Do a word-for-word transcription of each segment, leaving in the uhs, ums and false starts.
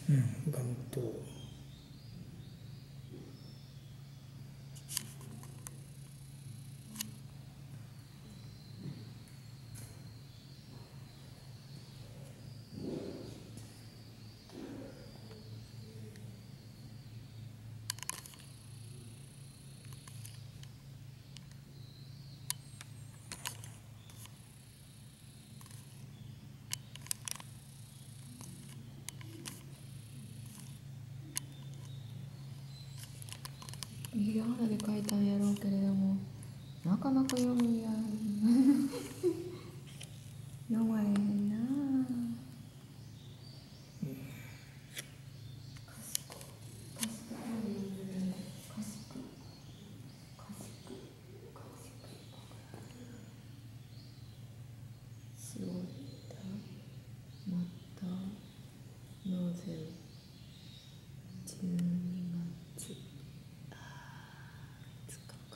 うん、眼頭。 ひらがなで書いたんやろうけれども、なかなか読みや読まれへんなあ。そうだ、またなぜじゅうにがつあいつかか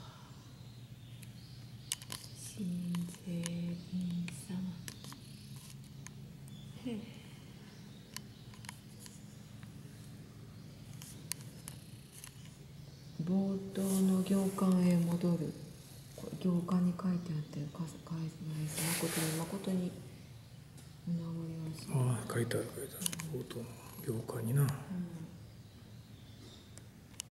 新税人様へえ冒頭の行間へ戻る。これ行間に書いてあったよ。かすかい誠に誠にお名残をする。 ああ、書いてある書いてある。冒頭の行間にな。 うん